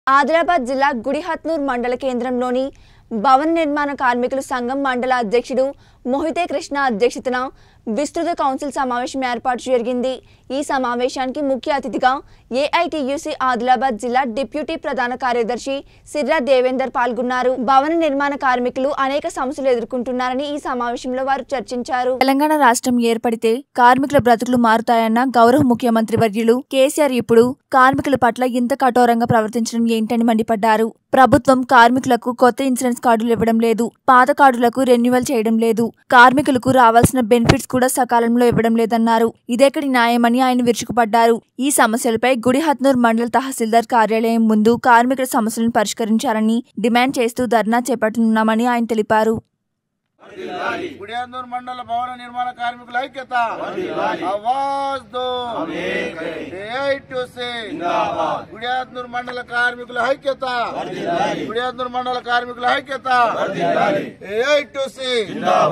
ఆదిలాబాద్ జిల్లా గుడిహత్నూర్ మండల కేంద్రంలోని భవన నిర్మాణ కార్మికుల సంఘం మండల అధ్యక్షుడు మోహితే కృష్ణ అధ్యక్షతన విస్తృత కౌన్సిల్ సమావేశం ఏర్పాటు జరిగింది। ఈ సమావేశానికి ముఖ్య అతిథిగా ఏఐటియుసి ఆదిలాబాద్ జిల్లా డిప్యూటీ ప్రధాన కార్యదర్శి సిర్రా దేవేందర్ పాల్గొన్నారు। భవన నిర్మాణ కార్మికులు అనేక సమస్యలు ఎదుర్కొంటున్నారని ఈ సమావేశంలో వారు చర్చించారు। తెలంగాణ రాష్ట్రం ఏర్పడితే కార్మికుల బ్రతుకులు మారుతాయన్న గౌరవ ముఖ్యమంత్రి వర్యులు కేసీఆర్ ఇప్పుడు కార్మికుల పట్ల ఇంత కఠోరంగా ప్రవర్తించడం ఏంటని మండిపడ్డారు। ప్రభుత్వం కార్మికులకు కొత్త ఇన్సూరెన్స్ కార్డులు ఇవ్వడం లేదు, పాత కార్డులకు రెన్యువల్ చేయడం లేదు, కార్మికులకు రావాల్సిన బెనిఫిట్స్ కూడా సకాలంలో ఇవ్వడం లేదన్నారు। ఇదెక్కడి న్యాయమని ఆయన విరుచుకుపడ్డారు। ఈ సమస్యలపై గుడిహత్నూర్ మండల తహసీల్దార్ కార్యాలయం ముందు కార్మికుల సమస్యలను పరిష్కరించాలని డిమాండ్ చేస్తూ ధర్నా చేపట్టనున్నామని ఆయన తెలిపారు। గుడిహత్నూర్ మండల భవన నిర్మాణ కార్మికుల ఐక్యత ఆవాజ్ దో ఏఐటియుసి గుడిహత్నూర్ మండల కార్మికుల ఐక్యత గుడిహత్నూర్ మండల కార్మికుల ఐక్యత ఏఐటియుసి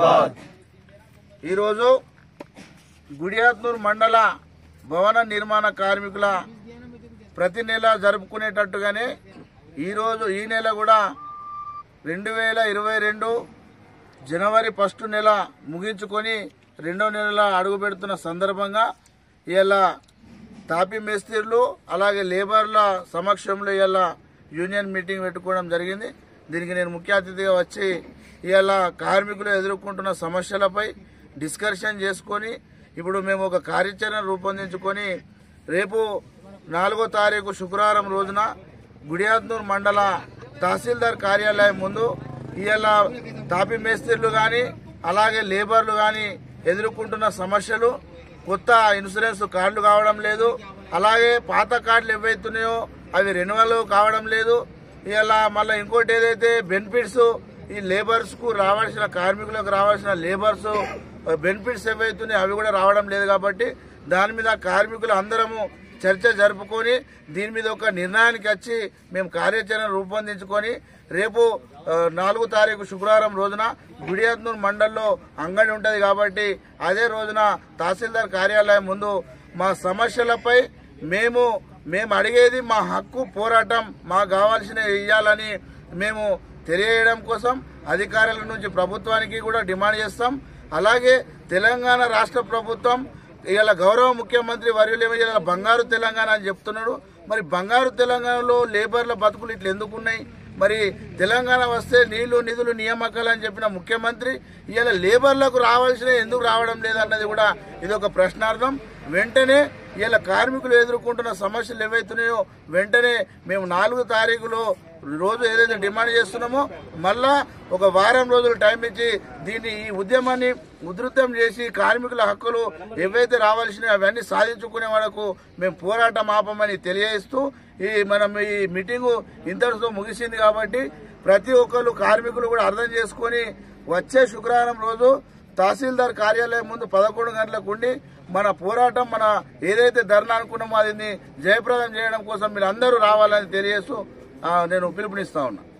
ఈరోజు గుడిహత్నూర్ మండల భవన నిర్మాణ కార్మికుల ప్రతి నెల జరుపుకునేటట్టుగానే ఈ నెల కూడా 2022 జనవరి 1 నెల ముగించుకొని 2వ నెలలో అడుగు పెడుతున్న సందర్భంగా ఇలా తాపీ మేస్త్రీలు అలాగే లేబర్ల సమక్షంలో ఇలా యూనియన్ మీటింగ్ పెట్టుకోవడం జరిగింది। దీనికి నేను ముఖ్య అతిథిగా వచ్చి ఇలా కార్మికులు ఎదుర్కొంటున్న సమస్యలపై డిస్కషన్ చేసుకొని ఇప్పుడు మేము ఒక కార్యాచరణ రూపొందించుకొని రేపు 4వ తారీఖు శుక్రవారం రోజున గుడిహత్నూర్ మండల తహసీల్దార్ కార్యాలయం ముందు ఇలా తాపీ మేస్త్రీలు కానీ అలాగే లేబర్లు కానీ ఎదుర్కొంటున్న సమస్యలు కొత్త ఇన్సూరెన్స్ కార్డులు కావడం లేదు, అలాగే పాత కార్డులు ఏవైతున్నాయో అవి రెన్యువల్ కావడం లేదు। ఇలా మళ్ళీ ఇంకోటి ఏదైతే బెనిఫిట్స్ ఈ లేబర్స్ కు రావాల్సిన కార్మికులకు రావాల్సిన లేబర్స్ బెనిఫిట్స్ ఏవైతున్నాయో అవి కూడా రావడం లేదు। కాబట్టి దాని మీద కార్మికులు అందరము చర్చ జరుపుకొని దీని మీద ఒక నిర్ణయానికి వచ్చి మేము కార్యాచరణ రూపొందించుకొని రేపు 4వ తారీఖు శుక్రవారం రోజున గుడిహత్నూర్ మండల్లో అంగడి ఉంటుంది కాబట్టి అదే రోజున తహసీల్దార్ కార్యాలయం ముందు మా సమస్యలపై మేము అడిగేది మా హక్కు పోరాటం మాకు కావాల్సిన ఇవ్వాలని మేము తెలియజేయడం కోసం అధికారుల నుంచి ప్రభుత్వానికి కూడా డిమాండ్ చేస్తాం। అలాగే తెలంగాణ రాష్ట్ర ప్రభుత్వం ఇలా గౌరవ ముఖ్యమంత్రి వర్యులేమో ఇలా బంగారు తెలంగాణ అని చెప్తున్నాడు। మరి బంగారు తెలంగాణలో లేబర్ల బతుకులు ఇట్లా ఎందుకున్నాయి? మరి తెలంగాణ వస్తే నీళ్లు నిధులు నియామకాలు అని చెప్పిన ముఖ్యమంత్రి ఇలా లేబర్లకు రావాల్సిన ఎందుకు రావడం లేదన్నది కూడా ఇది ఒక ప్రశ్నార్థం। వెంటనే ఇలా కార్మికులు ఎదుర్కొంటున్న సమస్యలు ఏవైతున్నాయో వెంటనే మేము 4వ తారీఖులో రోజు ఏదైతే డిమాండ్ చేస్తున్నామో మళ్ళా ఒక వారం రోజులు టైం ఇచ్చి ఈ ఉద్యమాన్ని ఉధృతం చేసి కార్మికుల హక్కులు ఏవైతే రావాల్సినవి అవన్నీ సాధించుకునే వరకు మేము పోరాటం ఆపమని తెలియజేస్తూ ఈ మీటింగు ఇంతటితో ముగిసింది। కాబట్టి ప్రతి ఒక్కరు కార్మికులు కూడా అర్థం చేసుకొని వచ్చే శుక్రవారం రోజు తహసీల్దార్ కార్యాలయం ముందు 11 గంటలకు ఉండి మన పోరాటం మన ఏదైతే ధర్నా అనుకున్నామో అది జయప్రదం చేయడం కోసం మీరు అందరూ రావాలని తెలియజేస్తూ నేను పిలుపునిస్తా ఉన్నా।